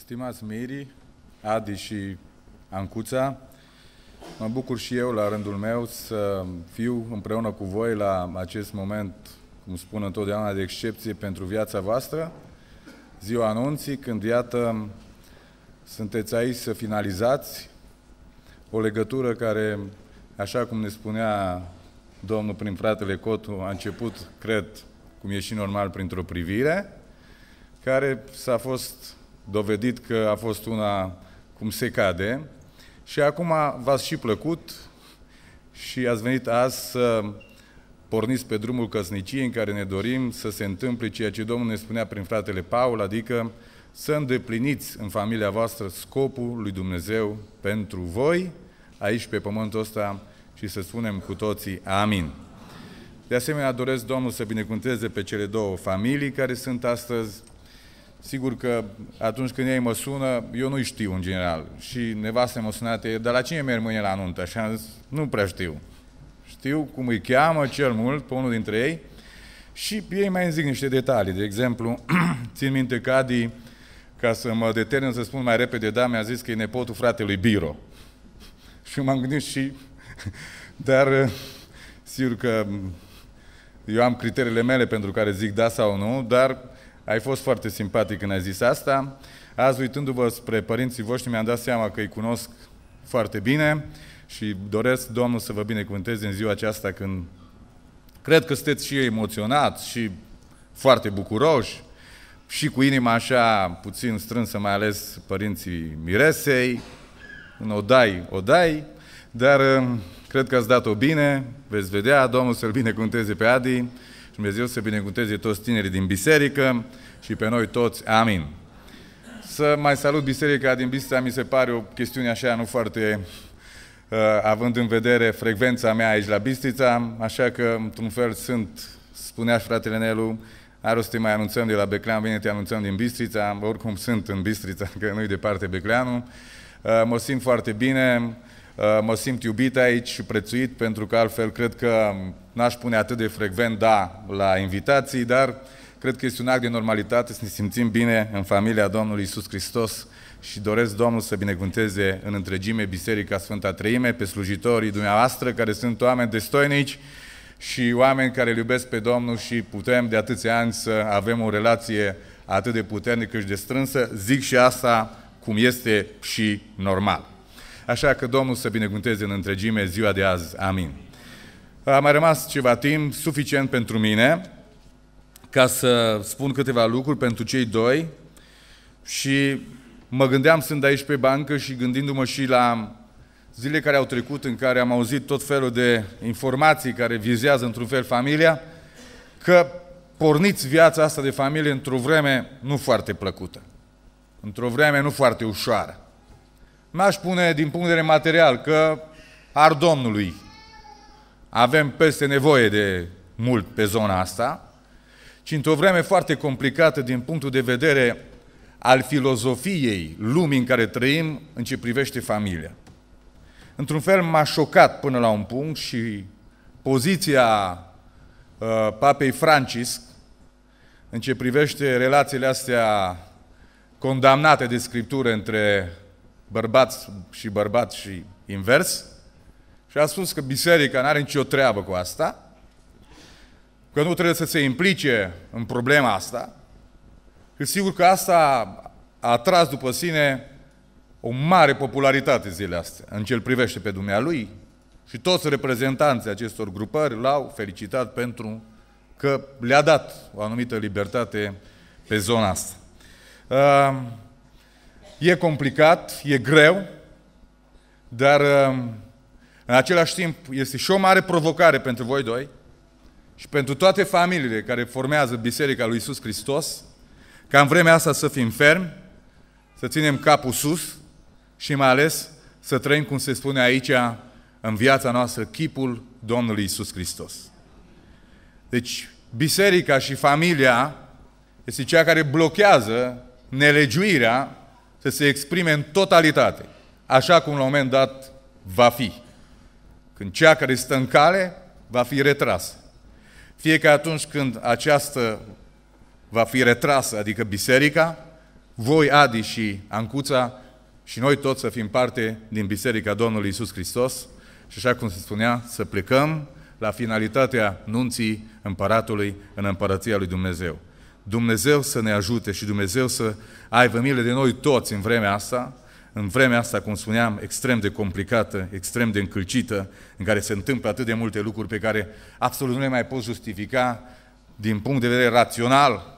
Stimați Miri, Adi și Ancuța, mă bucur și eu, la rândul meu, să fiu împreună cu voi la acest moment, cum spun întotdeauna, de excepție pentru viața voastră, ziua anunții, când, iată, sunteți aici să finalizați o legătură care, așa cum ne spunea Domnul prin fratele Cotu, a început, cred, cum e și normal, printr-o privire, care s-a fost dovedit că a fost una cum se cade și acum v-ați și plăcut și ați venit azi să porniți pe drumul căsniciei în care ne dorim să se întâmple ceea ce Domnul ne spunea prin fratele Paul, adică să îndepliniți în familia voastră scopul lui Dumnezeu pentru voi, aici pe pământul ăsta, și să spunem cu toții amin. De asemenea, doresc Domnul să binecuvânteze pe cele două familii care sunt astăzi. Sigur că atunci când ei mă sună, eu nu știu în general. Și nevastă mă sunate, dar la cine merg mâine la nuntă? Și am zis, nu prea știu. Știu cum îi cheamă cel mult pe unul dintre ei și ei mai îmi zic niște detalii. De exemplu, țin minte că Adi, ca să mă determin să spun mai repede, da, mi-a zis că e nepotul fratelui Biro. Și m-am gândit și... Dar, sigur că eu am criteriile mele pentru care zic da sau nu, dar ai fost foarte simpatic când ai zis asta. Azi, uitându-vă spre părinții voștri, mi-am dat seama că îi cunosc foarte bine și doresc Domnul să vă binecuvânteze în ziua aceasta când cred că sunteți și emoționați și foarte bucuroși și cu inima așa puțin strânsă, mai ales părinții Miresei, în odai, dar cred că ați dat-o bine, veți vedea, Domnul să-l binecuvânteze pe Adi și Dumnezeu să binecuvânteze toți tinerii din biserică și pe noi toți, amin. Să mai salut biserica din Bistrița, mi se pare o chestiune așa nu foarte, având în vedere frecvența mea aici la Bistrița, așa că într-un fel sunt, spunea și fratele Nelu, are o să te mai anunțăm de la Beclean, bine te anunțăm din Bistrița, oricum sunt în Bistrița, că nu-i departe Becleanul. Mă simt foarte bine, mă simt iubit aici și prețuit, pentru că altfel cred că n-aș pune atât de frecvent da la invitații, dar cred că este un act de normalitate să ne simțim bine în familia Domnului Iisus Hristos și doresc Domnul să binecuvânteze în întregime Biserica Sfânta Treime, pe slujitorii dumneavoastră, care sunt oameni destoinici și oameni care îl iubesc pe Domnul și putem de atâția ani să avem o relație atât de puternică și de strânsă, zic și asta cum este și normal. Așa că Domnul să binecuvânteze în întregime ziua de azi. Amin. A mai rămas ceva timp, suficient pentru mine, ca să spun câteva lucruri pentru cei doi și mă gândeam, sunt aici pe bancă și gândindu-mă și la zile care au trecut în care am auzit tot felul de informații care vizează într-un fel familia, că porniți viața asta de familie într-o vreme nu foarte plăcută, într-o vreme nu foarte ușoară. M-aș spune din punct de vedere material că ar Domnului avem peste nevoie de mult pe zona asta, ci într-o vreme foarte complicată din punctul de vedere al filozofiei lumii în care trăim în ce privește familia. Într-un fel m-a șocat până la un punct și poziția Papei Francisc în ce privește relațiile astea condamnate de Scriptură între bărbați și invers, și a spus că biserica nu are nicio treabă cu asta, că nu trebuie să se implice în problema asta, și sigur că asta a atras după sine o mare popularitate zilele astea, în ce îl privește pe dumnealui, și toți reprezentanții acestor grupări l-au felicitat pentru că le-a dat o anumită libertate pe zona asta. E complicat, e greu, dar în același timp este și o mare provocare pentru voi doi și pentru toate familiile care formează Biserica lui Iisus Hristos, ca în vremea asta să fim fermi, să ținem capul sus și mai ales să trăim, cum se spune aici, în viața noastră, chipul Domnului Iisus Hristos. Deci, biserica și familia este cea care blochează nelegiuirea să se exprime în totalitate, așa cum la un moment dat va fi. Când cea care stă în cale va fi retrasă. Fie că atunci când aceasta va fi retrasă, adică biserica, voi, Adi și Ancuța, și noi toți să fim parte din Biserica Domnului Iisus Hristos și, așa cum se spunea, să plecăm la finalitatea nunții Împăratului în Împărăția lui Dumnezeu. Dumnezeu să ne ajute și Dumnezeu să aibă milă de noi toți în vremea asta, cum spuneam, extrem de complicată, extrem de încălcită, în care se întâmplă atât de multe lucruri pe care absolut nu le mai poți justifica din punct de vedere rațional.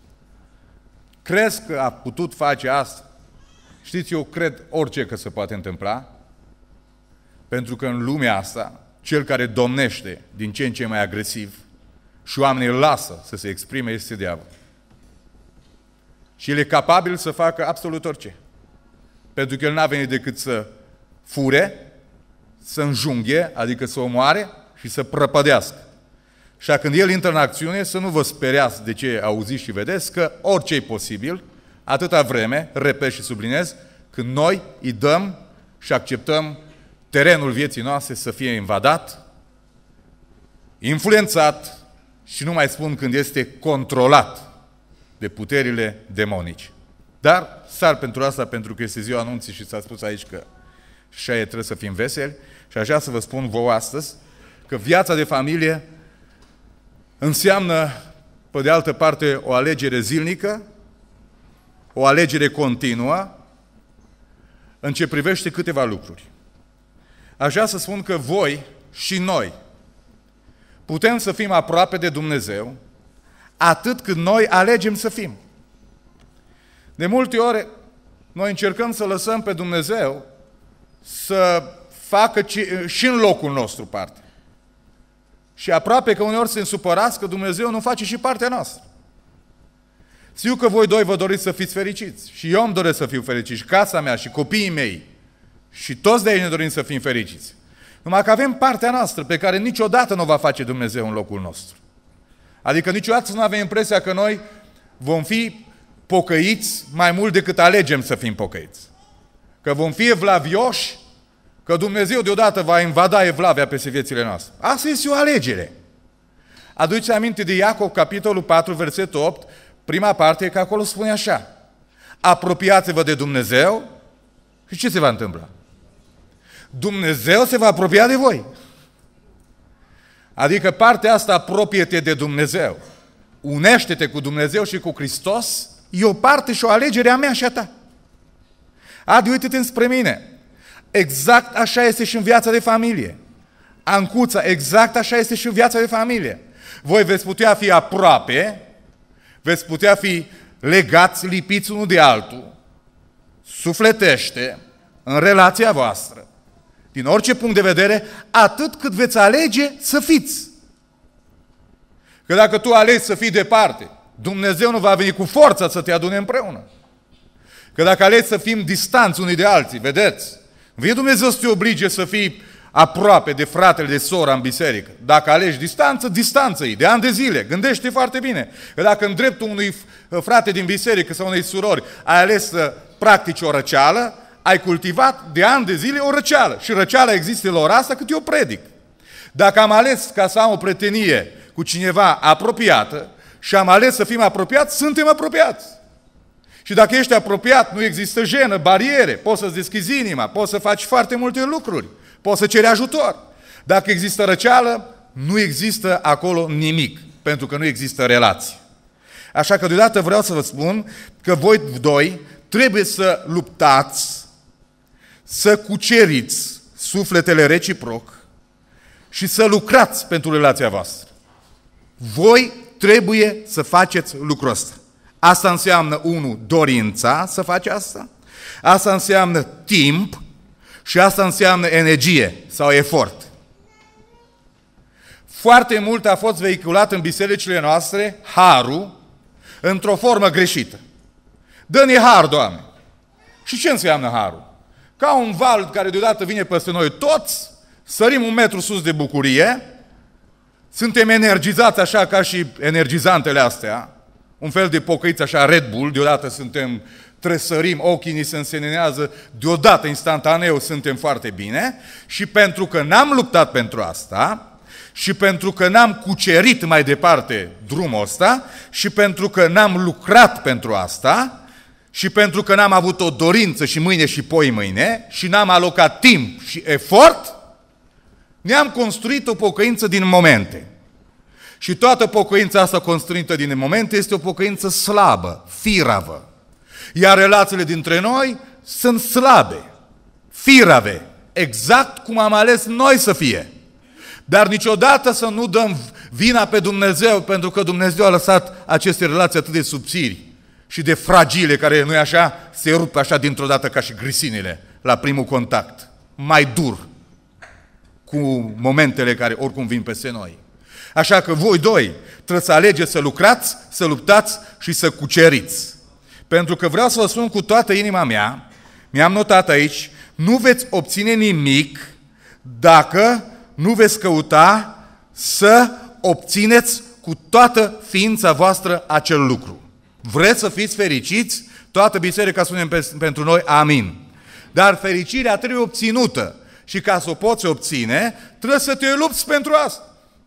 Crezi că a putut face asta? Știți, eu cred orice că se poate întâmpla, pentru că în lumea asta, cel care domnește din ce în ce mai agresiv și oamenii îl lasă să se exprime este diavolul. Și el e capabil să facă absolut orice. Pentru că el n-a venit decât să fure, să înjunghe, adică să omoare și să prăpădească. Și când el intră în acțiune, să nu vă speriați de ce auziți și vedeți, că orice e posibil, atâta vreme, repet și subliniez, când noi îi dăm și acceptăm terenul vieții noastre să fie invadat, influențat și nu mai spun când este controlat de puterile demonice. Dar sar pentru asta, pentru că este ziua anunții și s-a spus aici că și aia trebuie să fim veseli și așa să vă spun vouă astăzi că viața de familie înseamnă, pe de altă parte, o alegere zilnică, o alegere continuă în ce privește câteva lucruri. Aș vrea să spun că voi și noi putem să fim aproape de Dumnezeu atât cât noi alegem să fim. De multe ori, noi încercăm să lăsăm pe Dumnezeu să facă și în locul nostru parte. Și aproape că uneori se însupărați că Dumnezeu nu face și partea noastră. Știu că voi doi vă doriți să fiți fericiți. Și eu îmi doresc să fiu fericit. Și casa mea, și copiii mei. Și toți de aici ne dorim să fim fericiți. Numai că avem partea noastră pe care niciodată nu o va face Dumnezeu în locul nostru. Adică niciodată să nu avem impresia că noi vom fi pocăiți mai mult decât alegem să fim pocăiți. Că vom fi evlavioși, că Dumnezeu deodată va invada evlavia peste viețile noastre. Asta este o alegere. Aduceți aminte de Iacov, capitolul 4, versetul 8, prima parte, că acolo spune așa: apropiați-vă de Dumnezeu și ce se va întâmpla? Dumnezeu se va apropia de voi. Adică partea asta, apropie-te de Dumnezeu, unește-te cu Dumnezeu și cu Hristos, e o parte și o alegere a mea și a ta. Adi, uite-te înspre mine. Exact așa este și în viața de familie. Ancuța, exact așa este și în viața de familie. Voi veți putea fi aproape, veți putea fi legați, lipiți unul de altul, sufletește, în relația voastră, din orice punct de vedere, atât cât veți alege să fiți. Că dacă tu alegi să fii departe, Dumnezeu nu va veni cu forța să te adune împreună. Că dacă alegi să fim distanți unii de alții, vedeți, vine Dumnezeu să te oblige să fii aproape de fratele, de sora în biserică. Dacă alegi distanță, distanță-i, de ani de zile. Gândește foarte bine. Că dacă în dreptul unui frate din biserică sau unei surori ai ales să practici o răceală, ai cultivat de ani de zile o răceală. Și răceala există la ora asta cât eu predic. Dacă am ales ca să am o prietenie cu cineva apropiată și am ales să fim apropiați, suntem apropiați. Și dacă ești apropiat, nu există jenă, bariere, poți să-ți deschizi inima, poți să faci foarte multe lucruri, poți să ceri ajutor. Dacă există răceală, nu există acolo nimic, pentru că nu există relație. Așa că deodată vreau să vă spun că voi doi trebuie să luptați, să cuceriți sufletele reciproc și să lucrați pentru relația voastră. Voi trebuie să faceți lucrul ăsta. Asta înseamnă, unu, dorința să faci asta, asta înseamnă timp și asta înseamnă energie sau efort. Foarte mult a fost vehiculat în bisericile noastre harul într-o formă greșită. Dă-ne har, Doamne! Și ce înseamnă harul? Ca un val care deodată vine peste noi toți, sărim un metru sus de bucurie, suntem energizați așa ca și energizantele astea, un fel de pocăiți așa Red Bull, deodată suntem, tresărim, ochii ni se însenenează, deodată, instantaneu, suntem foarte bine și pentru că n-am luptat pentru asta și pentru că n-am cucerit mai departe drumul ăsta și pentru că n-am lucrat pentru asta și pentru că n-am avut o dorință și mâine și poimâine și n-am alocat timp și efort, ne-am construit o pocăință din momente. Și toată pocăința asta construită din momente este o pocăință slabă, firavă. Iar relațiile dintre noi sunt slabe, firave, exact cum am ales noi să fie. Dar niciodată să nu dăm vina pe Dumnezeu, pentru că Dumnezeu a lăsat aceste relații atât de subțiri și de fragile, care, nu-i așa, se rup așa dintr-o dată ca și grisinile la primul contact. Mai dur cu momentele care oricum vin peste noi. Așa că voi doi trebuie să alegeți să lucrați, să luptați și să cuceriți. Pentru că vreau să vă spun cu toată inima mea, mi-am notat aici, nu veți obține nimic dacă nu veți căuta să obțineți cu toată ființa voastră acel lucru. Vreți să fiți fericiți? Toată biserica spune pentru noi amin. Dar fericirea trebuie obținută și ca să o poți obține, trebuie să te lupți pentru asta.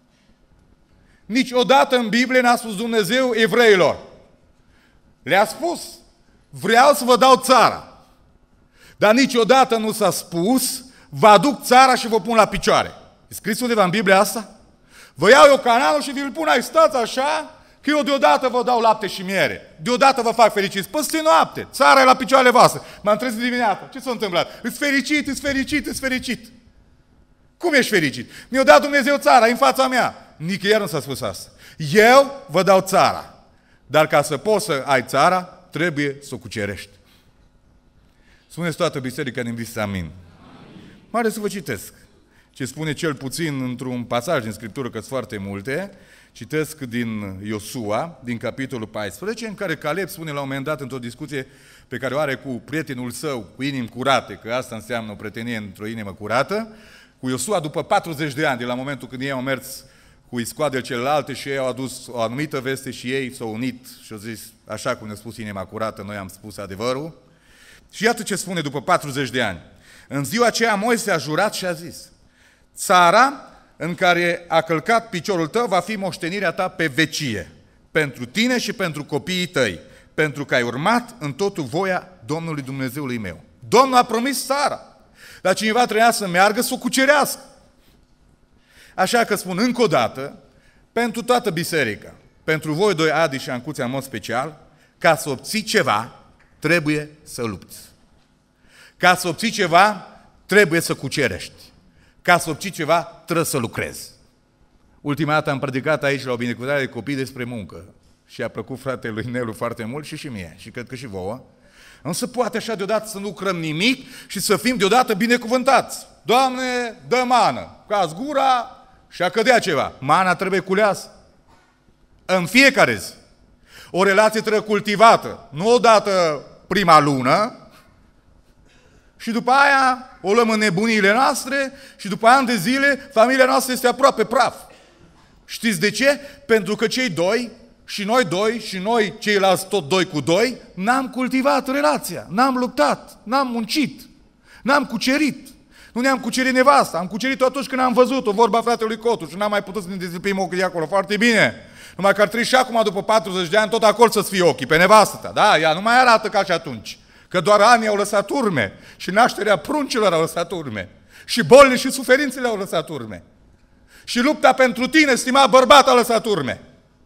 Niciodată în Biblie n-a spus Dumnezeu evreilor. Le-a spus, vreau să vă dau țara. Dar niciodată nu s-a spus, vă aduc țara și vă pun la picioare. E scris undeva în Biblia asta? Vă iau eu Canaanul și vi-l pun aici, stați așa, că eu deodată vă dau lapte și miere. Deodată vă fac fericiți. Păi noapte, țara e la picioarele voastre. M-am trezit dimineața. Ce s-a întâmplat? Îți fericit, îți fericit, îți fericit. Cum ești fericit? Mi-a dat Dumnezeu țara în fața mea. Nicăieri nu s-a spus asta. Eu vă dau țara. Dar ca să poți să ai țara, trebuie să o cucerești. Spuneți toată biserica din vis amin. Mare să vă citesc ce spune cel puțin într-un pasaj din Scriptură, că sunt foarte multe. Citesc din Iosua, din capitolul 14, în care Caleb spune la un moment dat, într-o discuție pe care o are cu prietenul său, cu inimi curate, că asta înseamnă o prietenie într-o inimă curată, cu Iosua după 40 de ani, de la momentul când ei au mers cu iscoadele celelalte și ei au adus o anumită veste și ei s-au unit și au zis, așa cum ne-a spus inima curată, noi am spus adevărul. Și iată ce spune după 40 de ani. În ziua aceea Moise a jurat și a zis, țara în care a călcat piciorul tău va fi moștenirea ta pe vecie, pentru tine și pentru copiii tăi, pentru că ai urmat în totul voia Domnului Dumnezeului meu. Domnul a promis țara, dar cineva trebuia să meargă să o cucerească. Așa că spun încă o dată, pentru toată biserica, pentru voi doi, Adi și Ancuța în mod special, ca să obții ceva, trebuie să lupți. Ca să obții ceva, trebuie să cucerești. Ca să obții ceva, trebuie să lucrezi. Ultima dată am predicat aici la o binecuvântare de copii despre muncă și a plăcut fratelui Nelu foarte mult și mie, și cred că și vouă. Nu se poate așa deodată să nu lucrăm nimic și să fim deodată binecuvântați. Doamne, dă mană, cazi gura și a cădea ceva. Mana trebuie culeasă. În fiecare zi. O relație trebuie cultivată. Nu odată prima lună, și după aia o luăm în nebuniile noastre și după ani de zile familia noastră este aproape praf. Știți de ce? Pentru că cei doi și noi ceilalți tot doi cu doi n-am cultivat relația, n-am luptat, n-am muncit, n-am cucerit. Nu ne-am cucerit nevasta, am cucerit-o atunci când am văzut-o, vorba fratelui Cotu și n-am mai putut să ne dezlipim ochii de acolo, foarte bine. Numai că ar trebui și acum, după 40 de ani, tot acolo să-ți fie ochii, pe nevastă ta. Da, ea nu mai arată ca și atunci. Că doar anii au lăsat urme și nașterea pruncilor au lăsat urme. Și bolile și suferințele au lăsat urme. Și lupta pentru tine, stimat bărbat, a lăsat urme.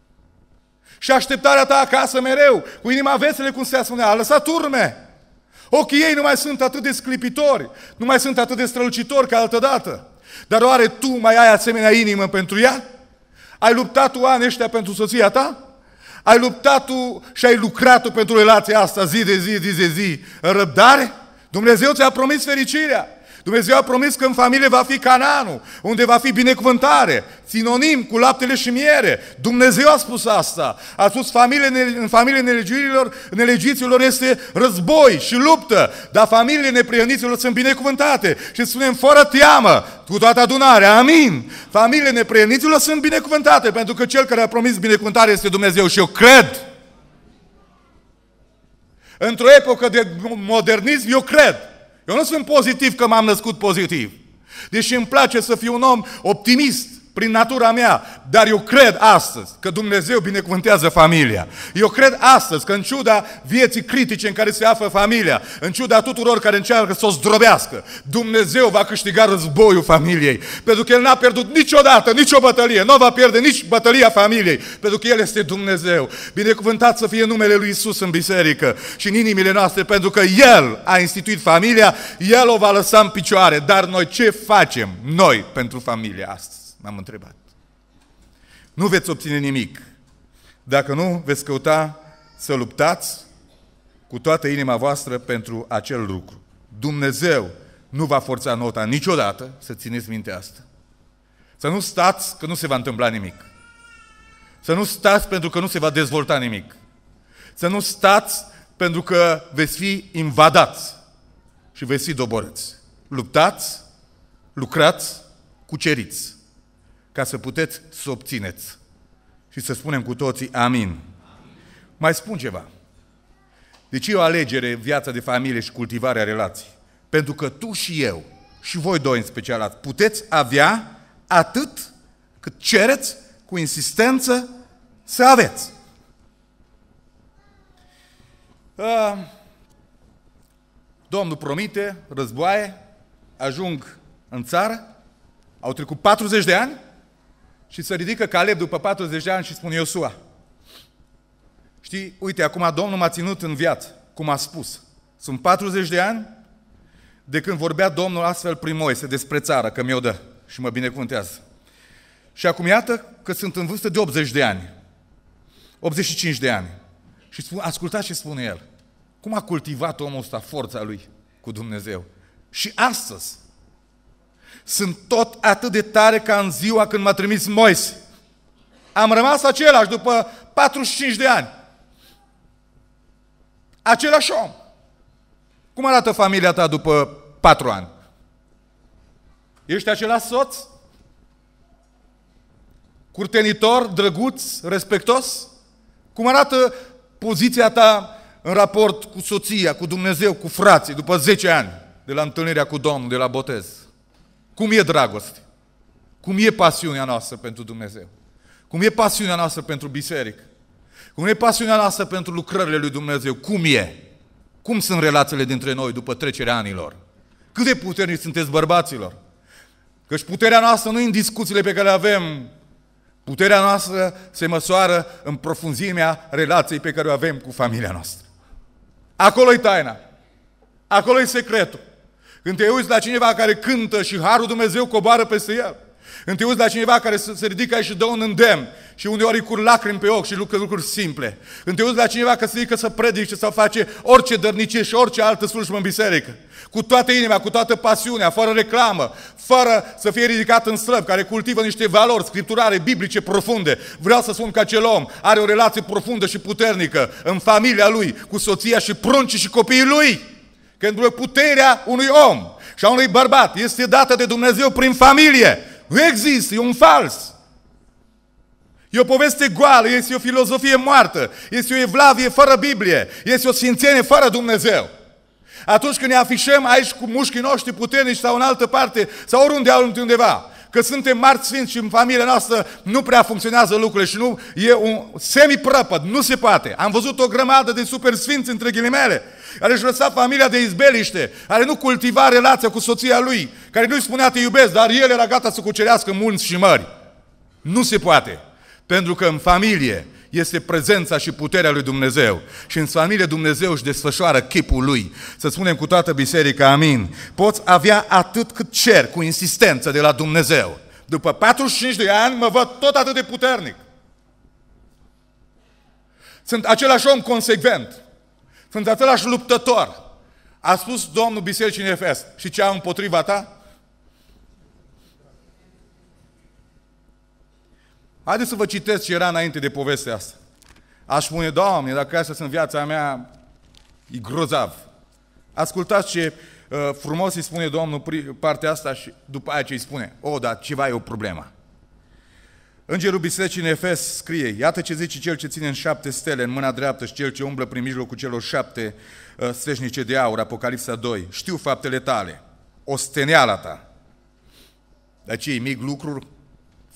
Și așteptarea ta acasă mereu, cu inima veselă, cum se spunea, a lăsat urme. Ochii ei nu mai sunt atât de sclipitori, nu mai sunt atât de strălucitori ca altădată. Dar oare tu mai ai asemenea inimă pentru ea? Ai luptat tu ani ăștia pentru soția ta? Ai luptat tu și ai lucrat tu pentru relația asta zi de zi, în răbdare? Dumnezeu ți-a promis fericirea. Dumnezeu a promis că în familie va fi Canaanul, unde va fi binecuvântare, sinonim cu laptele și miere. Dumnezeu a spus asta. A spus în familiile nelegiuiților este război și luptă, dar familiile neprihăniților sunt binecuvântate. Și spunem fără teamă, cu toată adunarea, amin. Familiile neprihăniților sunt binecuvântate, pentru că Cel care a promis binecuvântare este Dumnezeu și eu cred. Într-o epocă de modernism, eu cred. Eu nu sunt pozitiv că m-am născut pozitiv. Deși îmi place să fiu un om optimist, prin natura mea, dar eu cred astăzi că Dumnezeu binecuvântează familia. Eu cred astăzi că în ciuda vieții critice în care se află familia, în ciuda tuturor care încearcă să o zdrobească, Dumnezeu va câștiga războiul familiei. Pentru că El n-a pierdut niciodată, nicio bătălie, nu va pierde nici bătălia familiei, pentru că El este Dumnezeu. Binecuvântat să fie numele Lui Iisus în biserică și în inimile noastre, pentru că El a instituit familia, El o va lăsa în picioare. Dar noi ce facem noi pentru familia astăzi? M-am întrebat. Nu veți obține nimic dacă nu veți căuta să luptați cu toată inima voastră pentru acel lucru. Dumnezeu nu va forța nota niciodată, să țineți minte asta. Să nu stați că nu se va întâmpla nimic. Să nu stați pentru că nu se va dezvolta nimic. Să nu stați pentru că veți fi invadați și veți fi doborâți. Luptați, lucrați, cuceriți, ca să puteți să obțineți. Și să spunem cu toții amin. Mai spun ceva. Deci e o alegere viața de familie și cultivarea relației. Pentru că tu și eu, și voi doi în special, puteți avea atât cât cereți cu insistență să aveți. Domnul promite războaie, ajung în țară, au trecut 40 de ani și se ridică Caleb după 40 de ani și spune Iosua: știi, uite, acum Domnul m-a ținut în viață, cum a spus. Sunt 40 de ani de când vorbea Domnul astfel prin Moise despre țară, că mi-o dă și mă binecuvântează. Și acum iată că sunt în vârstă de 80 de ani, 85 de ani. Și ascultați ce spune el. Cum a cultivat omul ăsta forța lui cu Dumnezeu. Și astăzi sunt tot atât de tare ca în ziua când m-a trimis Moise. Am rămas același după 45 de ani. Același om. Cum arată familia ta după 4 ani? Ești același soț? Curtenitor, drăguț, respectos? Cum arată poziția ta în raport cu soția, cu Dumnezeu, cu frații, după 10 ani de la întâlnirea cu Domnul, de la botez? Cum e dragoste? Cum e pasiunea noastră pentru Dumnezeu? Cum e pasiunea noastră pentru biserică? Cum e pasiunea noastră pentru lucrările lui Dumnezeu? Cum e? Cum sunt relațiile dintre noi după trecerea anilor? Cât de puternici sunteți, bărbaților? Căci puterea noastră nu e în discuțiile pe care le avem. Puterea noastră se măsoară în profunzimea relației pe care o avem cu familia noastră. Acolo-i taina. Acolo-i secretul. Când te uiți la cineva care cântă și harul Dumnezeu coboară peste el. Când te uiți la cineva care se ridică aici și dă un îndemn și uneori îi curg lacrimi pe ochi și lucruri simple. Când te uiți la cineva că se ridică să predice sau face orice dărnicie și orice altă slujbă în biserică. Cu toată inima, cu toată pasiunea, fără reclamă, fără să fie ridicat în slăb, care cultivă niște valori scripturale, biblice profunde. Vreau să spun că acel om are o relație profundă și puternică în familia lui, cu soția și pruncii și copiii lui. Când puterea unui om și a unui bărbat este dată de Dumnezeu prin familie. Nu există, e un fals. E o poveste goală, este o filozofie moartă, este o evlavie fără Biblie, este o sfințenie fără Dumnezeu. Atunci când ne afișăm aici cu mușchii noștri puternici sau în altă parte, sau oriunde undeva, că suntem mari sfinți și în familia noastră nu prea funcționează lucrurile și nu e un semi-prăpăd, nu se poate. Am văzut o grămadă de super sfinți, între ghilimele, care își lăsa familia de izbeliște, care nu cultiva relația cu soția lui, care nu-i spunea te iubesc, dar el era gata să cucerească munți și mări. Nu se poate, pentru că în familie este prezența și puterea lui Dumnezeu. Și în familie Dumnezeu își desfășoară chipul lui. Să spunem cu toată biserica amin. Poți avea atât cât cer cu insistență de la Dumnezeu. După 45 de ani mă văd tot atât de puternic. Sunt același om consecvent. Sunt același luptător. A spus Domnul bisericii în Efes. Și ce am împotriva ta? Haideți să vă citesc ce era înainte de povestea asta. Aș spune, Doamne, dacă asta sunt viața mea, e grozav. Ascultați ce frumos îi spune Domnul partea asta și după aia ce îi spune. Dar ceva e o problemă. Îngerul bisericii în Efes scrie, iată ce zice cel ce ține în 7 stele în mâna dreaptă și cel ce umblă prin mijlocul celor 7 steșnice de aur, Apocalipsa 2. Știu faptele tale, osteneala ta. Dar ce e mic lucru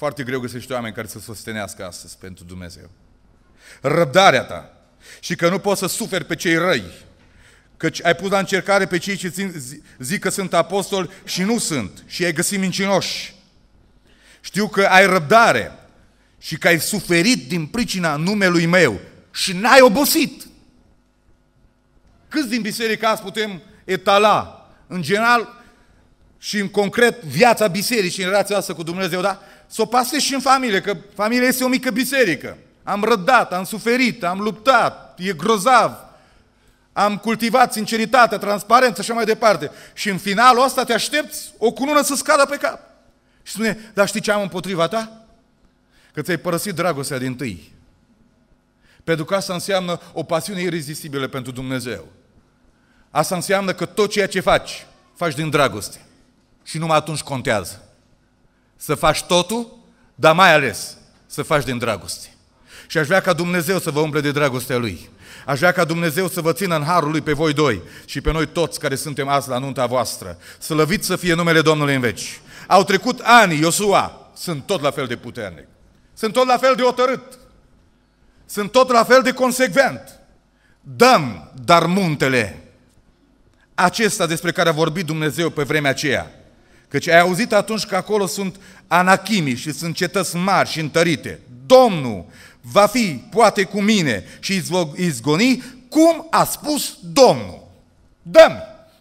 Foarte greu găsești oameni care să sostenească astăzi pentru Dumnezeu. Răbdarea ta și că nu poți să suferi pe cei răi, căci ai pus la încercare pe cei ce zic că sunt apostoli și nu sunt și ai găsit mincinoși. Știu că ai răbdare și că ai suferit din pricina numelui meu și n-ai obosit. Câți din biserică azi putem etala, în general și în concret, viața bisericii în relația asta cu Dumnezeu, da? Să o pasezi și în familie, că familia este o mică biserică. Am răbdat, am suferit, am luptat, e grozav, am cultivat sinceritatea, transparență și așa mai departe. Și în finalul ăsta te aștepți o cunună să scadă pe cap. Și spune, dar știi ce am împotriva ta? Că ți-ai părăsit dragostea dintâi. Pentru că asta înseamnă o pasiune irezistibilă pentru Dumnezeu. Asta înseamnă că tot ceea ce faci, faci din dragoste. Și numai atunci contează. Să faci totul, dar mai ales să faci din dragoste. Și aș vrea ca Dumnezeu să vă umple de dragostea Lui. Aș vrea ca Dumnezeu să vă țină în harul Lui pe voi doi și pe noi toți care suntem azi la nunta voastră. Slăvit să fie numele Domnului în veci. Au trecut ani, Iosua, sunt tot la fel de puternic. Sunt tot la fel de hotărât. Sunt tot la fel de consecvent. Dăm, dar muntele acesta despre care a vorbit Dumnezeu pe vremea aceea. Căci ai auzit atunci că acolo sunt anachimii și sunt cetăți mari și întărite. Domnul va fi poate cu mine și îți voi izgoni cum a spus Domnul. Dăm!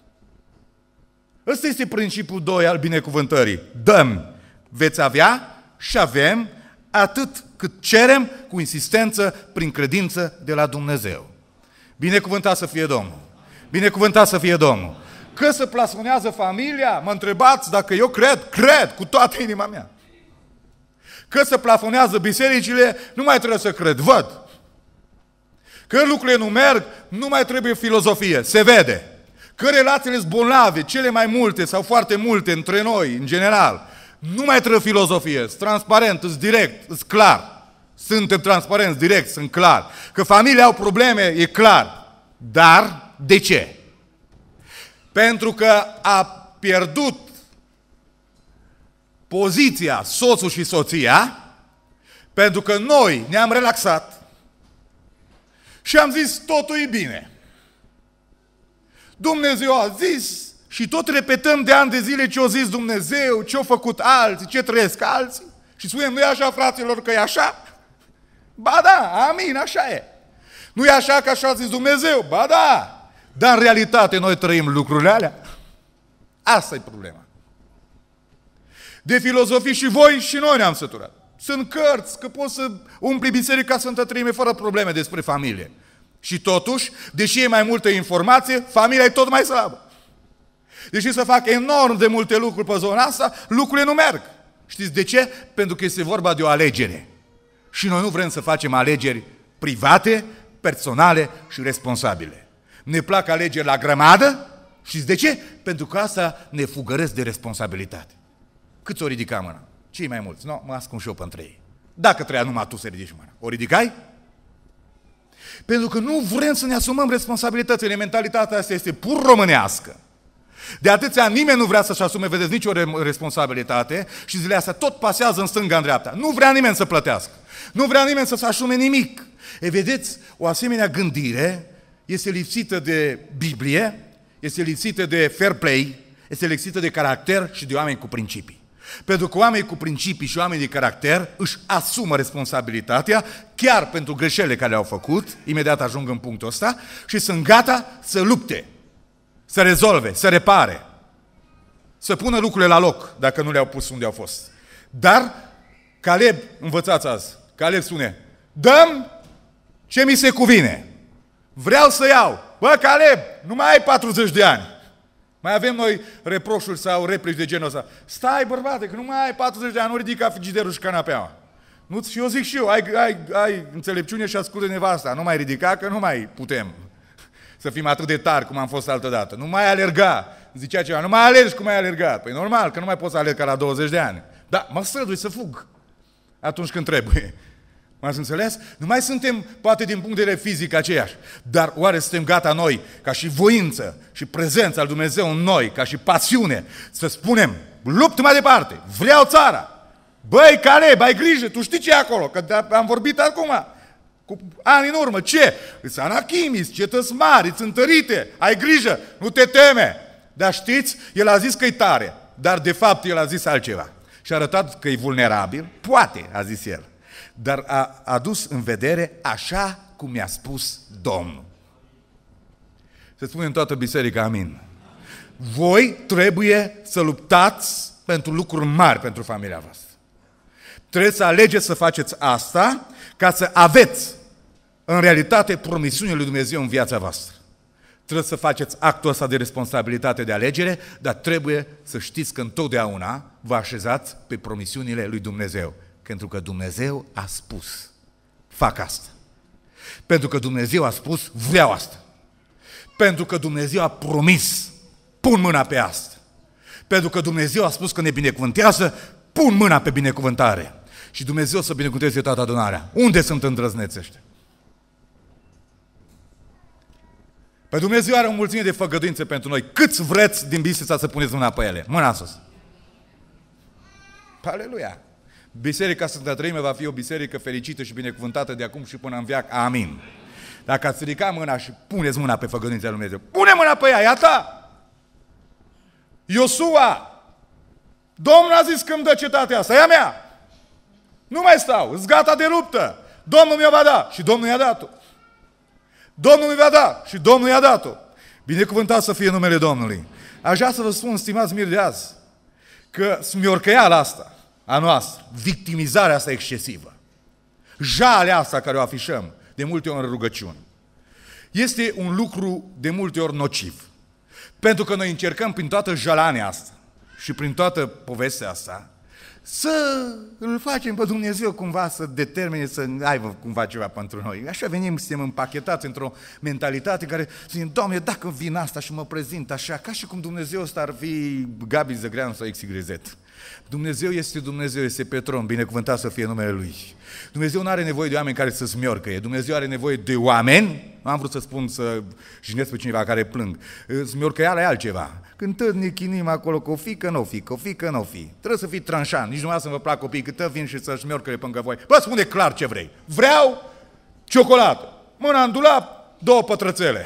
Ăsta este principiul 2 al binecuvântării. Dăm! Veți avea și avem atât cât cerem cu insistență prin credință de la Dumnezeu. Binecuvântat să fie Domnul! Binecuvântat să fie Domnul! Că se plasonează familia? Mă întrebați dacă eu cred? Cred cu toată inima mea. Că se plafonează bisericile? Nu mai trebuie să cred, văd. Că lucrurile nu merg? Nu mai trebuie filozofie, se vede. Că relațiile sunt bolnave, cele mai multe sau foarte multe între noi, în general, nu mai trebuie filozofie, sunt transparent, sunt direct, sunt clar. Suntem transparenți, direct, sunt clar. Că familia au probleme, e clar. Dar, de ce? Pentru că a pierdut poziția soțul și soția, pentru că noi ne-am relaxat și am zis totul e bine. Dumnezeu a zis și tot repetăm de ani de zile ce a zis Dumnezeu, ce au făcut alții, ce trăiesc alții și spunem, nu e așa, fraților, că e așa? Ba da, amin, așa e. Nu e așa că așa a zis Dumnezeu? Ba da. Dar în realitate noi trăim lucrurile alea. Asta e problema. De filozofii și voi și noi ne-am săturat. Sunt cărți, că poți să umpli Biserica Sfântă Treime fără probleme despre familie. Și totuși, deși e mai multă informație, familia e tot mai slabă. Deși să fac enorm de multe lucruri pe zona asta, lucrurile nu merg. Știți de ce? Pentru că este vorba de o alegere. Și noi nu vrem să facem alegeri private, personale și responsabile. Ne plac alegeri la grămadă. Știți de ce? Pentru că asta ne fugăresc de responsabilitate. Câți o ridica mâna? Cei mai mulți? Nu, mă ascund și eu pe între ei. Dacă treia numai tu să ridici mâna. O ridicai? Pentru că nu vrem să ne asumăm responsabilitățile. Mentalitatea asta este pur românească. De atâția ani nimeni nu vrea să-și asume, vedeți, nicio responsabilitate și zilele astea tot pasează în stânga, în dreapta. Nu vrea nimeni să plătească. Nu vrea nimeni să-și asume nimic. E, vedeți, o asemenea gândire este lipsită de Biblie, este lipsită de fair play, este lipsită de caracter și de oameni cu principii. Pentru că oamenii cu principii și oamenii de caracter își asumă responsabilitatea chiar pentru greșelile care le-au făcut, imediat ajung în punctul ăsta, și sunt gata să lupte, să rezolve, să repare, să pună lucrurile la loc dacă nu le-au pus unde au fost. Dar Caleb, învățați azi, Caleb spune, dăm ce mi se cuvine. Vreau să iau. Bă, Caleb, nu mai ai 40 de ani. Mai avem noi reproșuri sau replici de genul ăsta. Stai, bărbate, că nu mai ai 40 de ani, nu ridica frigiderul și canapeaua. Nu, și eu zic și eu, ai înțelepciune și ascultă nevasta. Nu mai ridica, că nu mai putem să fim atât de tari cum am fost altădată. Nu mai alerga. Zicea ceva, nu mai alergi cum ai alergat. Păi normal, că nu mai poți alerga la 20 de ani. Da, mă strădui să fug atunci când trebuie. M-ați înțeles? Nu mai suntem, poate din punct de vedere fizic, aceiași. Dar oare suntem gata noi, ca și voință și prezența al Dumnezeu în noi, ca și pasiune, să spunem, lupt mai departe, vreau țara, Băi, Caleb, ai grijă, tu știi ce e acolo, că am vorbit acum, cu ani în urmă. Ce? Îți anachimiți, cetăți mari, îți întărite, ai grijă, nu te teme. Dar știți, el a zis că e tare, dar de fapt el a zis altceva. Și a arătat că e vulnerabil, poate, a zis el, dar a adus în vedere așa cum mi-a spus Domnul. Se spune în toată biserica, amin. Voi trebuie să luptați pentru lucruri mari pentru familia voastră. Trebuie să alegeți să faceți asta ca să aveți în realitate promisiunile lui Dumnezeu în viața voastră. Trebuie să faceți actul ăsta de responsabilitate de alegere, dar trebuie să știți că întotdeauna vă așezați pe promisiunile lui Dumnezeu. Pentru că Dumnezeu a spus, fac asta. Pentru că Dumnezeu a spus, vreau asta. Pentru că Dumnezeu a promis, pun mâna pe asta. Pentru că Dumnezeu a spus că ne binecuvântează, pun mâna pe binecuvântare. Și Dumnezeu să binecuvânteze toată adunarea. Unde sunt îndrăzneți ăștia? Păi Dumnezeu are o mulțime de făgăduințe pentru noi. Câți vreți din biserița să puneți mâna pe ele? Mâna sus. Aleluia! Biserica Sfânta Treime va fi o biserică fericită și binecuvântată de acum și până în veac. Amin. Dacă ați ridica mâna și puneți mâna pe făgăduința lui Dumnezeu, pune mâna pe ea, e a ta! Iosua! Domnul a zis că îmi dă cetatea asta, e a mea! Nu mai stau, îți gata de luptă! Domnul mi-o va da și Domnul i-a dat-o. Domnul mi va da și Domnul i-a dat-o. Binecuvântat să fie numele Domnului. Aș vrea să vă spun, stimați miri de azi, că smiorcăiala asta a noastră, victimizarea asta excesivă, jalea asta care o afișăm de multe ori în rugăciune, este un lucru de multe ori nociv. Pentru că noi încercăm prin toată jalania asta și prin toată povestea asta să îl facem pe Dumnezeu cumva să determine să aibă cumva ceva pentru noi. Așa venim, suntem împachetați într-o mentalitate care zicem, Doamne, dacă vin asta și mă prezint așa, ca și cum Dumnezeu ăsta ar fi Gabi Zăgreanu sau XYZ. Dumnezeu este pe tron, binecuvântat să fie numele Lui. Dumnezeu nu are nevoie de oameni care să smiorcăie, Dumnezeu are nevoie de oameni, nu am vrut să spun să jignesc pe cineva care plâng, smiorcăiala e altceva. Când ne chinim acolo cu o fi, că nu fi, cu o fi, că nu fi. Trebuie să fii tranșant, nici nu să vă plac copiii, că vin și să-și smiorcăie până voi. Bă, spune clar ce vrei. Vreau ciocolată, mâna în dulap, 2 pătrățele.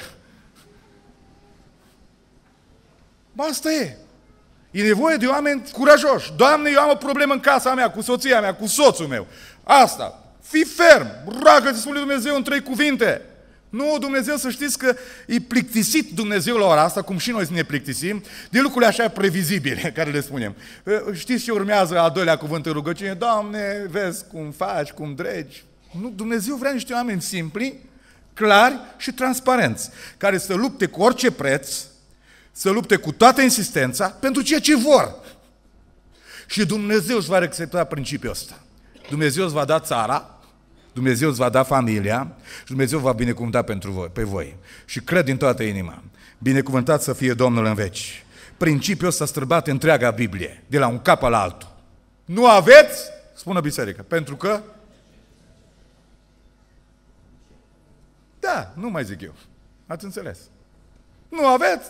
Bă, asta e. E nevoie de oameni curajoși. Doamne, eu am o problemă în casa mea, cu soția mea, cu soțul meu. Asta. Fii ferm. Roagă-te, spune Dumnezeu în 3 cuvinte. Nu, Dumnezeu, să știți că e plictisit Dumnezeu la ora asta, cum și noi ne plictisim, de lucrurile așa previzibile care le spunem. Știți ce urmează a 2-lea cuvânt în rugăciune? Doamne, vezi cum faci, cum dregi. Nu, Dumnezeu vrea niște oameni simpli, clari și transparenți, care să lupte cu orice preț, să lupte cu toată insistența pentru ceea ce vor. Și Dumnezeu își va respecta principiul ăsta. Dumnezeu îți va da țara, Dumnezeu îți va da familia și Dumnezeu va binecuvânta pe voi. Și cred din toată inima, binecuvântat să fie Domnul în veci. Principiul ăsta străbate întreaga Biblie, de la un cap la altul. Nu aveți, spune biserica, pentru că... Da, nu mai zic eu. Ați înțeles. Nu aveți...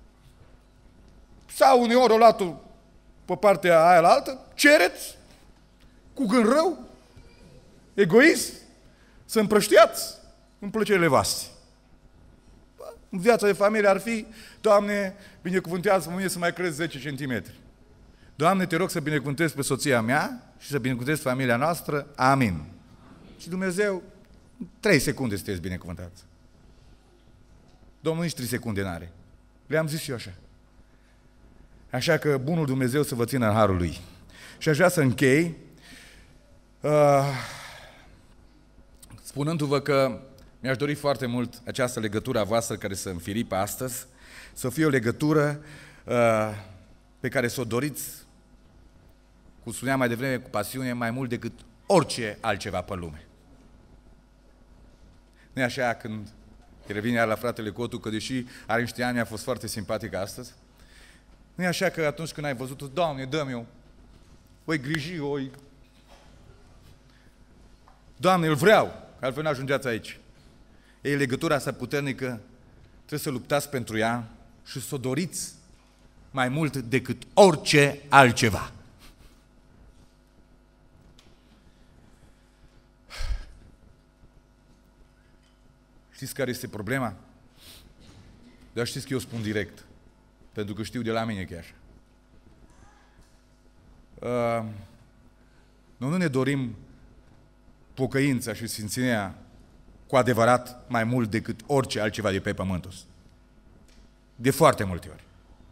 Sau uneori o luat pe partea aia la altă, cereți cu gând rău, egoist, să împrăștiați în plăcerile voastre. În viața de familie ar fi, Doamne, binecuvântează-mă mie să mai cresc 10 centimetri. Doamne, te rog să binecuvântezi pe soția mea și să binecuvântezi familia noastră. Amin. Și Dumnezeu, 3 secunde sunteți binecuvântați. Domnul nici 3 secunde n-are. Le-am zis și eu așa. Așa că bunul Dumnezeu să vă țină în harul Lui. Și aș vrea să închei spunându-vă că mi-aș dori foarte mult această legătură a voastră care să înfiripă astăzi, să fie o legătură pe care să o doriți, cum spuneam mai devreme, cu pasiune mai mult decât orice altceva pe lume. Nu e așa când revine iar la fratele Cotu, că deși are niște ani, mi-a fost foarte simpatic astăzi. Nu e așa că atunci când ai văzut-o, Doamne, dă-mi eu, oi griji, oi... Doamne, îl vreau, că altfel nu ajungeați aici. E legătura asta puternică, trebuie să luptați pentru ea și să o doriți mai mult decât orice altceva. Știți care este problema? Dar știți că eu spun direct, pentru că știu de la mine că e așa. Noi nu ne dorim pocăința și sfințenia cu adevărat mai mult decât orice altceva de pe pământul ăsta. De foarte multe ori.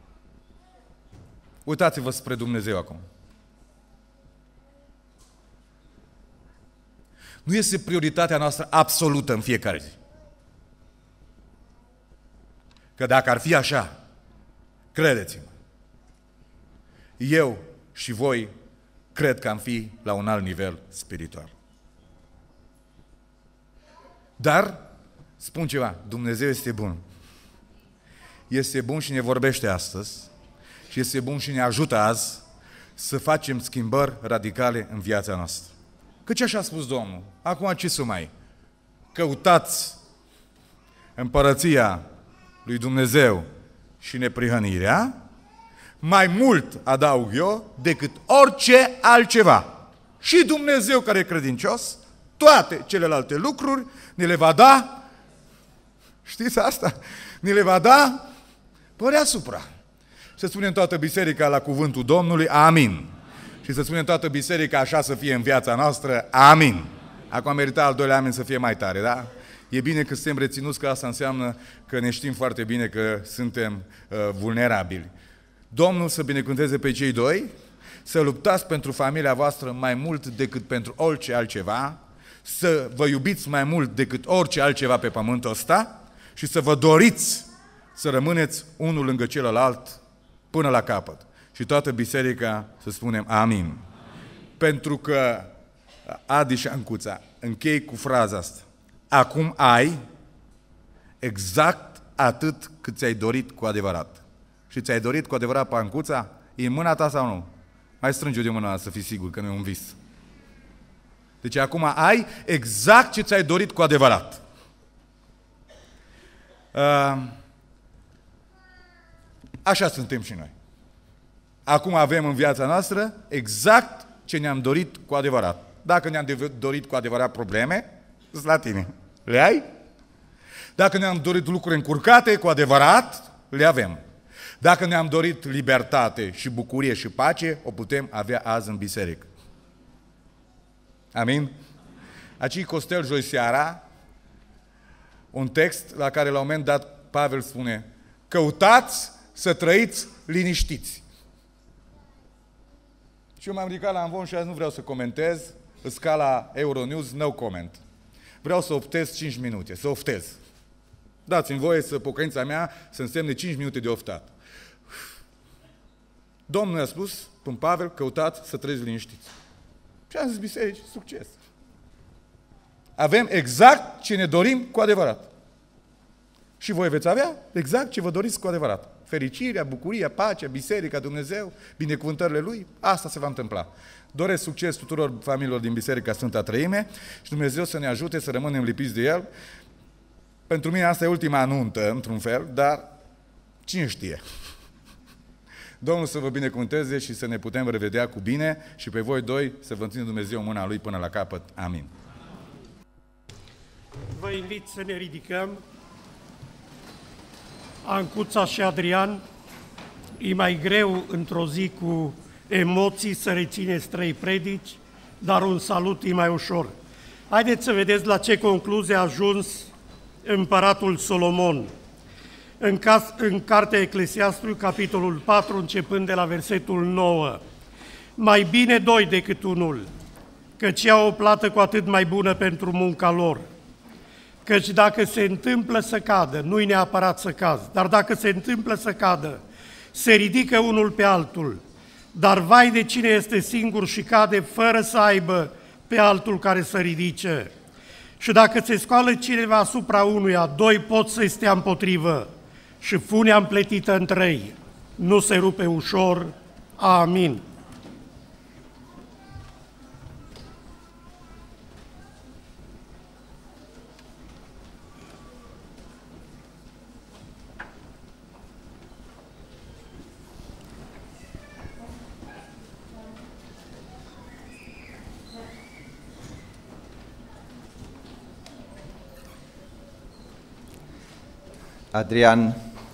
Uitați-vă spre Dumnezeu acum. Nu este prioritatea noastră absolută în fiecare zi. Că dacă ar fi așa, credeți-mă, eu și voi cred că am fi la un alt nivel spiritual. Dar, spun ceva, Dumnezeu este bun. Este bun și ne vorbește astăzi și este bun și ne ajută azi să facem schimbări radicale în viața noastră. Căci așa a spus Domnul. Acum ce să mai? Căutați împărăția lui Dumnezeu și neprihănirea, mai mult adaug eu decât orice altceva. Și Dumnezeu care e credincios, toate celelalte lucruri ne le va da, știți asta? Ne le va da pe deasupra. Să spunem toată biserica la cuvântul Domnului, amin. Și să spunem toată biserica așa să fie în viața noastră, amin. Acum merita al doilea amin să fie mai tare, da? E bine că suntem reținuți, că asta înseamnă că ne știm foarte bine că suntem vulnerabili. Domnul să binecuvânteze pe cei doi, să luptați pentru familia voastră mai mult decât pentru orice altceva, să vă iubiți mai mult decât orice altceva pe pământul ăsta și să vă doriți să rămâneți unul lângă celălalt până la capăt. Și toată biserica să spunem amin. Pentru că, Adi și Ancuța, închei cu fraza asta. Acum ai exact atât cât ți-ai dorit cu adevărat. Și ți-ai dorit cu adevărat pe Ancuța? E în mâna ta sau nu? Mai strânge-o de mâna să fii sigur că nu e un vis. Deci acum ai exact ce ți-ai dorit cu adevărat. Așa suntem și noi. Acum avem în viața noastră exact ce ne-am dorit cu adevărat. Dacă ne-am dorit cu adevărat probleme, sunt la tine. Le ai? Dacă ne-am dorit lucruri încurcate cu adevărat, le avem. Dacă ne-am dorit libertate și bucurie și pace, o putem avea azi în biserică. Amin? Aici Costel joi seara, un text la care la un moment dat Pavel spune: căutați să trăiți liniștiți. Și eu m-am ridicat la amvon și azi nu vreau să comentez, în scala Euronews, no comment. Vreau să oftez 5 minute, să oftez. Dați-mi voie să pocăința mea să însemne 5 minute de oftat. Domnul a spus, până Pavel, căutați să trăiți liniștiți. Și am zis, biserici, succes. Avem exact ce ne dorim cu adevărat. Și voi veți avea exact ce vă doriți cu adevărat. Fericirea, bucuria, pacea, biserica, Dumnezeu, binecuvântările Lui, asta se va întâmpla. Doresc succes tuturor familiilor din Biserica Sfânta Treime și Dumnezeu să ne ajute să rămânem lipiți de El. Pentru mine asta e ultima nuntă, într-un fel, dar cine știe? Domnul să vă binecuvânteze și să ne putem revedea cu bine și pe voi doi să vă țină Dumnezeu mâna Lui până la capăt. Amin. Vă invit să ne ridicăm. Ancuța și Adrian, e mai greu într-o zi cu emoții să rețineți 3 predici, dar un salut e mai ușor. Haideți să vedeți la ce concluzie a ajuns împăratul Solomon. În cartea Eclesiastului, capitolul 4, începând de la versetul 9. Mai bine 2 decât unul, căci iau o plată cu atât mai bună pentru munca lor. Căci dacă se întâmplă să cadă, nu-i neapărat să cazi, dar dacă se întâmplă să cadă, se ridică unul pe altul, dar vai de cine este singur și cade fără să aibă pe altul care să ridice. Și dacă se scoală cineva asupra unuia, 2 pot să-i stea împotrivă și funea împletită în 3 nu se rupe ușor. Amin. Adrian,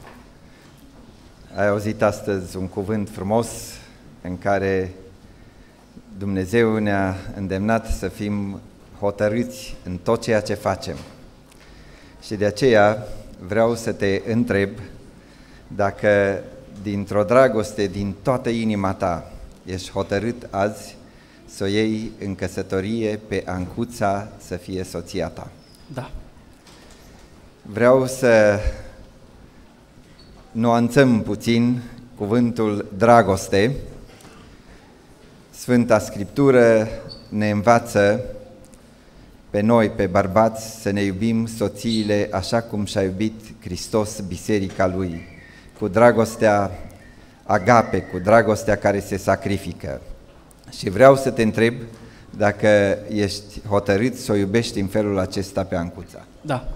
ai auzit astăzi un cuvânt frumos în care Dumnezeu ne-a îndemnat să fim hotărâți în tot ceea ce facem. Și de aceea vreau să te întreb dacă dintr-o dragoste din toată inima ta ești hotărât azi să o iei în căsătorie pe Ancuța să fie soția ta. Da. Vreau să nuanțăm puțin cuvântul dragoste. Sfânta Scriptură ne învață pe noi, pe bărbați, să ne iubim soțiile așa cum și-a iubit Hristos biserica Lui, cu dragostea agape, cu dragostea care se sacrifică. Și vreau să te întreb dacă ești hotărât să o iubești în felul acesta pe Ancuța. Da.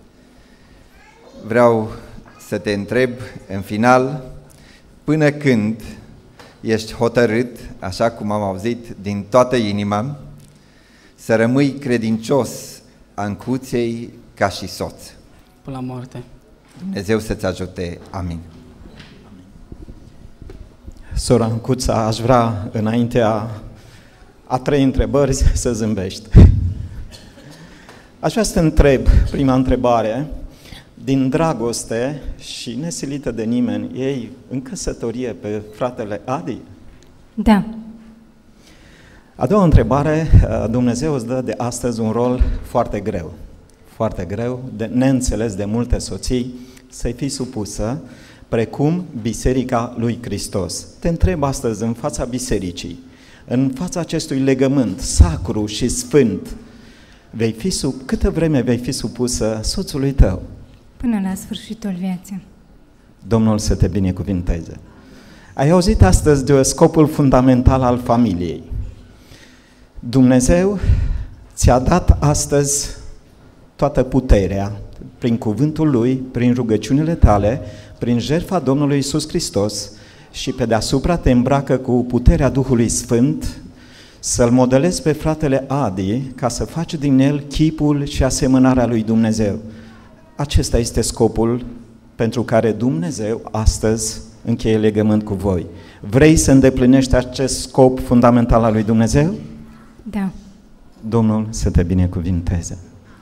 Vreau să te întreb în final, până când ești hotărât, așa cum am auzit, din toată inima, să rămâi credincios Ancuței ca și soț. Până la moarte. Dumnezeu să-ți ajute. Amin. Sora Ancuța, aș vrea, înaintea a 3 întrebări, să zâmbești. Aș vrea să te întreb, prima întrebare, din dragoste și nesilită de nimeni, ei în căsătorie pe fratele Adi? Da. A doua întrebare, Dumnezeu îți dă de astăzi un rol foarte greu, de neînțeles de multe soții, să-i fii supusă, precum Biserica lui Hristos. Te întreb astăzi în fața bisericii, în fața acestui legământ sacru și sfânt, câtă vreme vei fi supusă soțului tău? Până la sfârșitul vieții. Domnul să te binecuvinteze. Ai auzit astăzi de scopul fundamental al familiei. Dumnezeu ți-a dat astăzi toată puterea, prin cuvântul Lui, prin rugăciunile tale, prin jertfa Domnului Iisus Hristos și pe deasupra te îmbracă cu puterea Duhului Sfânt să-l modelezi pe fratele Adi ca să faci din el chipul și asemănarea lui Dumnezeu. Acesta este scopul pentru care Dumnezeu astăzi încheie legământ cu voi. Vrei să îndeplinești acest scop fundamental al lui Dumnezeu? Da. Domnul să te binecuvinteze.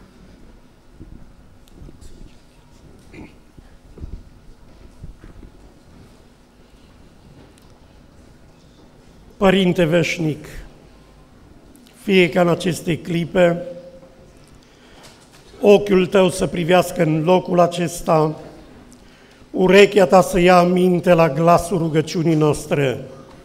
Părinte veșnic, fie ca în aceste clipe ochiul tău să privească în locul acesta, urechea ta să ia aminte la glasul rugăciunii noastre.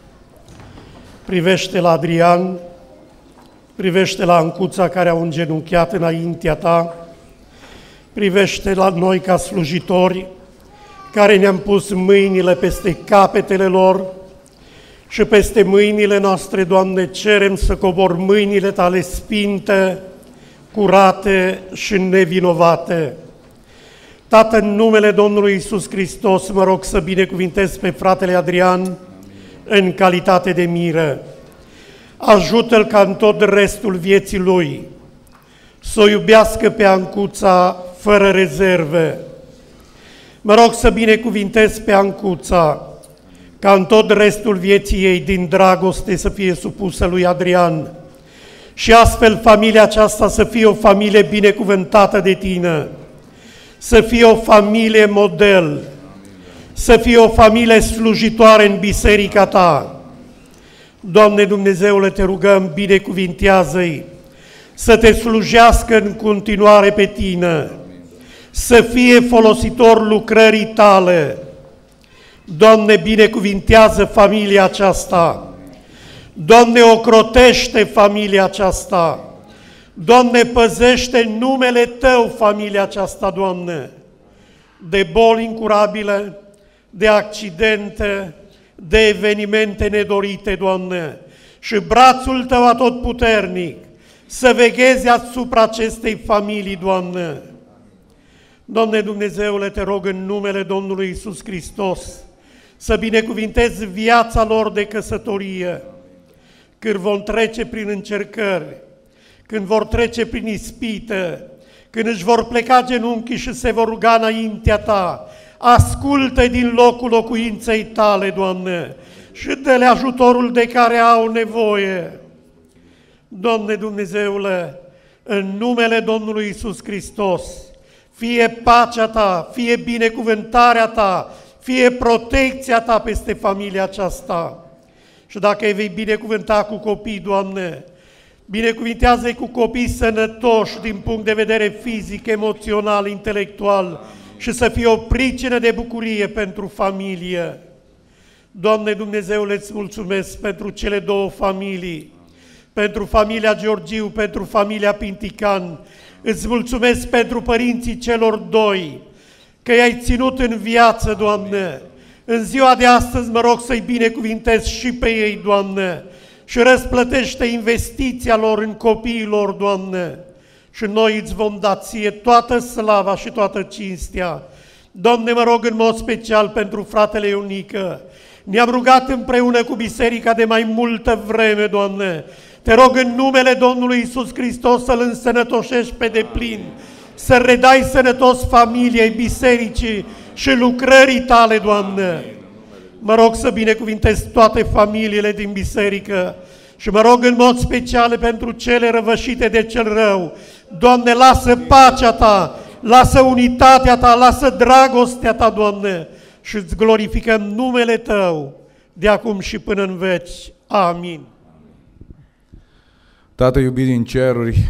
Privește la Adrian, privește la Ancuța care au îngenunchiat înaintea ta, privește la noi ca slujitori care ne-am pus mâinile peste capetele lor și peste mâinile noastre, Doamne, cerem să cobor mâinile tale sfinte, curate și nevinovate. Tată, în numele Domnului Iisus Hristos, mă rog să binecuvintez pe fratele Adrian în calitate de miră. Ajută-l ca în tot restul vieții lui să o iubească pe Ancuța fără rezerve. Mă rog să binecuvintez pe Ancuța ca în tot restul vieții ei din dragoste să fie supusă lui Adrian și astfel familia aceasta să fie o familie binecuvântată de tine, să fie o familie model, să fie o familie slujitoare în biserica ta. Doamne Dumnezeule, te rugăm, binecuvintează-i, să te slujească în continuare pe tine, să fie folositor lucrării tale. Doamne, binecuvintează familia aceasta, Doamne, ocrotește familia aceasta, Doamne, păzește numele Tău familia aceasta, Doamne, de boli incurabile, de accidente, de evenimente nedorite, Doamne, și brațul Tău atotputernic să vegheze asupra acestei familii, Doamne. Doamne Dumnezeule, te rog în numele Domnului Iisus Hristos să binecuvintezi viața lor de căsătorie, când vor trece prin încercări, când vor trece prin ispite, când își vor pleca genunchii și se vor ruga înaintea Ta, ascultă din locul locuinței Tale, Doamne, și dă-le ajutorul de care au nevoie. Doamne Dumnezeule, în numele Domnului Iisus Hristos, fie pacea Ta, fie binecuvântarea Ta, fie protecția Ta peste familia aceasta. Și dacă îi vei binecuvânta cu copii, Doamne, binecuvintează-i cu copii sănătoși din punct de vedere fizic, emoțional, intelectual și să fie o pricină de bucurie pentru familie. Doamne Dumnezeule, îți mulțumesc pentru cele două familii, pentru familia Georgiu, pentru familia Pintican. Îți mulțumesc pentru părinții celor doi, că i-ai ținut în viață, Doamne. În ziua de astăzi mă rog să-i binecuvintezi și pe ei, Doamne, și răsplătește investiția lor în copiii lor, Doamne. Și noi îți vom da Ție toată slava și toată cinstea. Doamne, mă rog în mod special pentru fratele Ionică. Ne-am rugat împreună cu biserica de mai multă vreme, Doamne. Te rog în numele Domnului Iisus Hristos să-l însănătoșești pe deplin, să redai sănătos familiei, bisericii și lucrării Tale, Doamne. Mă rog să binecuvintezi toate familiile din biserică și mă rog în mod special pentru cele răvășite de cel rău. Doamne, lasă pacea Ta, lasă unitatea Ta, lasă dragostea Ta, Doamne, și îți glorificăm numele Tău de acum și până în veci. Amin. Tată iubit din ceruri,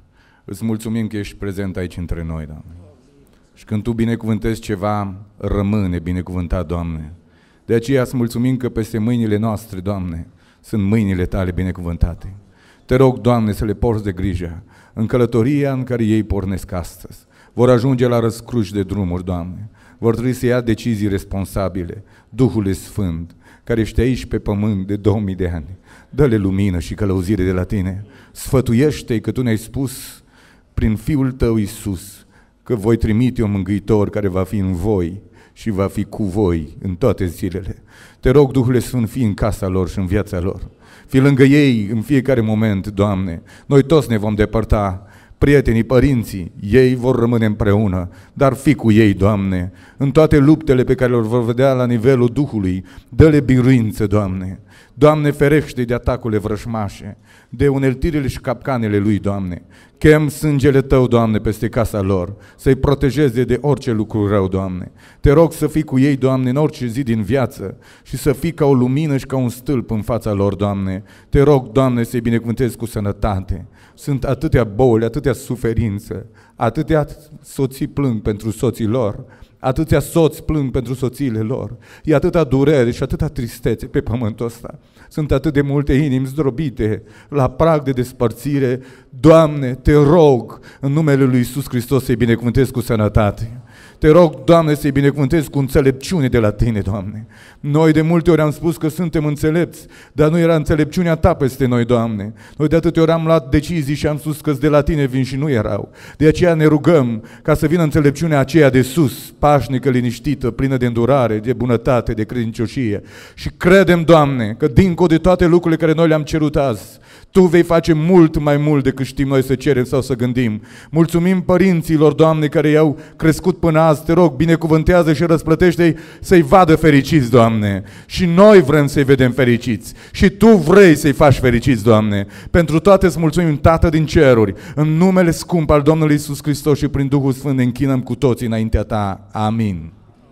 îți mulțumim că ești prezent aici între noi, Doamne. Și când Tu binecuvântezi ceva, rămâne binecuvântat, Doamne. De aceea îți mulțumim că peste mâinile noastre, Doamne, sunt mâinile Tale binecuvântate. Te rog, Doamne, să le porți de grijă în călătoria în care ei pornesc astăzi. Vor ajunge la răscruci de drumuri, Doamne. Vor trebui să ia decizii responsabile. Duhul Sfânt, care ești aici pe pământ de 2000 de ani, dă-le lumină și călăuzire de la Tine. Sfătuiește-i că Tu ne-ai spus prin Fiul Tău Iisus că voi trimite un mângâitor care va fi în voi și va fi cu voi în toate zilele. Te rog, Duhul Sfânt, fii în casa lor și în viața lor. Fii lângă ei în fiecare moment, Doamne. Noi toți ne vom depărta, prietenii, părinții, ei vor rămâne împreună, dar fii cu ei, Doamne, în toate luptele pe care le vor vedea la nivelul Duhului. Dă-le biruință, Doamne. Doamne, ferește de atacurile vrășmașe, de uneltirile și capcanele lui, Doamne. Chem sângele Tău, Doamne, peste casa lor, să-i protejeze de orice lucru rău, Doamne. Te rog să fii cu ei, Doamne, în orice zi din viață și să fii ca o lumină și ca un stâlp în fața lor, Doamne. Te rog, Doamne, să-i binecuvântezi cu sănătate. Sunt atâtea boli, atâtea suferințe, atâtea soții plâng pentru soții lor, atâția soți plâng pentru soțiile lor. E atâta durere și atâta tristețe pe pământul ăsta. Sunt atât de multe inimi zdrobite la prag de despărțire. Doamne, Te rog, în numele Lui Iisus Hristos, să-i binecuvântezi cu sănătate. Te rog, Doamne, să-i binecuvântezi cu înțelepciune de la Tine, Doamne. Noi de multe ori am spus că suntem înțelepți, dar nu era înțelepciunea Ta peste noi, Doamne. Noi de atâtea ori am luat decizii și am spus că de la Tine vin și nu erau. De aceea ne rugăm ca să vină înțelepciunea aceea de sus, pașnică, liniștită, plină de îndurare, de bunătate, de credincioșie. Și credem, Doamne, că dincolo de toate lucrurile care noi le-am cerut azi, Tu vei face mult mai mult decât știm noi să cerem sau să gândim. Mulțumim părinților, Doamne, care i-au crescut până azi. Te rog, binecuvântează și răsplătește-i să-i vadă fericiți, Doamne. Și noi vrem să-i vedem fericiți. Și Tu vrei să-i faci fericiți, Doamne. Pentru toate îți mulțumim, Tată din ceruri. În numele scump al Domnului Iisus Hristos și prin Duhul Sfânt ne închinăm cu toții înaintea Ta. Amin.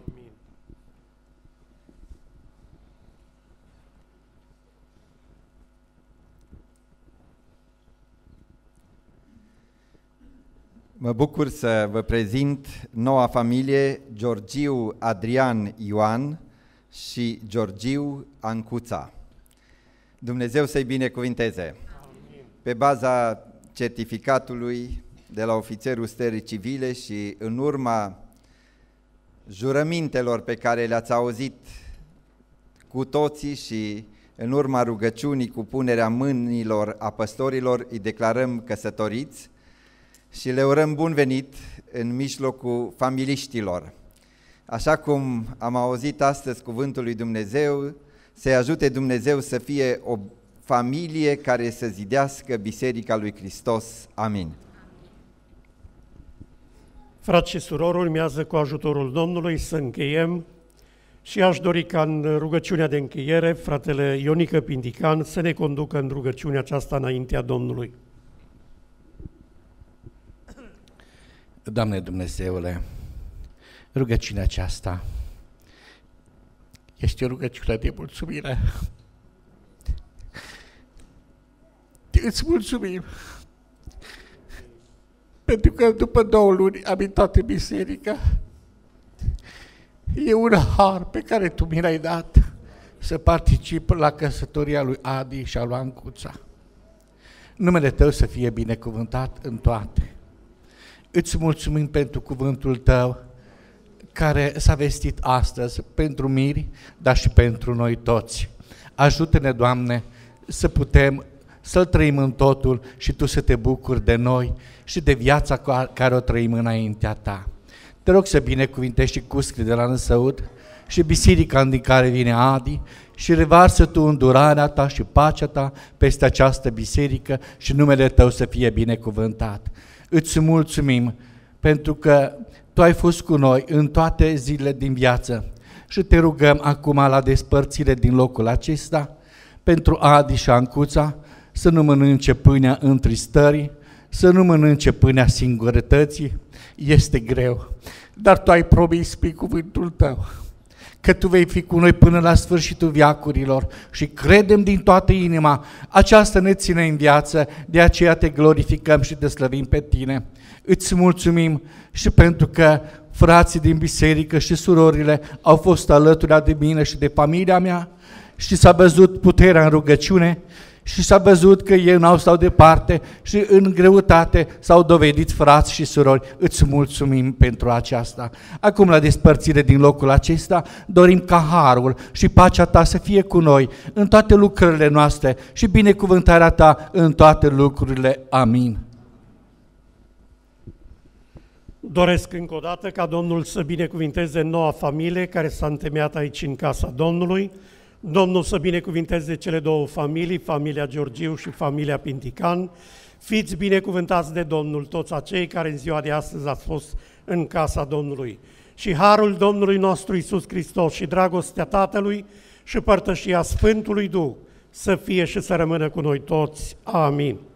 Mă bucur să vă prezint noua familie Georgiu Adrian Ioan și Georgiu Ancuța. Dumnezeu să-i binecuvinteze. Pe baza certificatului de la ofițerul stării civile și în urma jurămintelor pe care le-ați auzit cu toții și în urma rugăciunii cu punerea mâinilor a păstorilor, îi declarăm căsătoriți și le urăm bun venit în mijlocul familiștilor. Așa cum am auzit astăzi cuvântul lui Dumnezeu, să-i ajute Dumnezeu să fie o familie care să zidească Biserica lui Hristos. Amin. Frați și surori, urmează cu ajutorul Domnului să încheiem și aș dori ca în rugăciunea de încheiere fratele Ionică Pintican să ne conducă în rugăciunea aceasta înaintea Domnului. Doamne Dumnezeule, rugăciunea aceasta este o rugăciune de mulțumire. Îți mulțumim pentru că după 2 luni am intrat în biserică. E un har pe care Tu mi l-ai dat să particip la căsătoria lui Adi și a lui Ancuța. Numele Tău să fie binecuvântat în toate. Îți mulțumim pentru cuvântul Tău care s-a vestit astăzi pentru miri, dar și pentru noi toți. Ajută-ne, Doamne, să putem să-L trăim în totul și Tu să Te bucuri de noi și de viața care o trăim înaintea Ta. Te rog să binecuvintești și Cuscri de la Năsăud și biserica din care vine Adi și revarsă Tu îndurarea Ta și pacea Ta peste această biserică și numele Tău să fie binecuvântat. Îți mulțumim pentru că Tu ai fost cu noi în toate zilele din viață și Te rugăm acum la despărțire din locul acesta pentru Adi și Ancuța să nu mănânce pâinea întristării, să nu mănânce pâinea singurătății. Este greu, dar Tu ai promis prin cuvântul Tău că Tu vei fi cu noi până la sfârșitul veacurilor și credem din toată inima, aceasta ne ține în viață, de aceea Te glorificăm și Te slăvim pe Tine. Îți mulțumim și pentru că frații din biserică și surorile au fost alături de mine și de familia mea și s-a văzut puterea în rugăciune și s-a văzut că ei n-au stat departe și în greutate s-au dovedit frați și surori. Îți mulțumim pentru aceasta. Acum, la despărțire din locul acesta, dorim ca harul și pacea Ta să fie cu noi în toate lucrările noastre și binecuvântarea Ta în toate lucrurile. Amin. Doresc încă o dată ca Domnul să binecuvinteze noua familie care s-a întemeiat aici în casa Domnului. Domnul să binecuvinteze cele 2 familii, familia Georgiu și familia Pintican. Fiți binecuvântați de Domnul toți acei care în ziua de astăzi ați fost în casa Domnului. Și harul Domnului nostru Iisus Hristos și dragostea Tatălui și părtășia Sfântului Duh să fie și să rămână cu noi toți. Amin.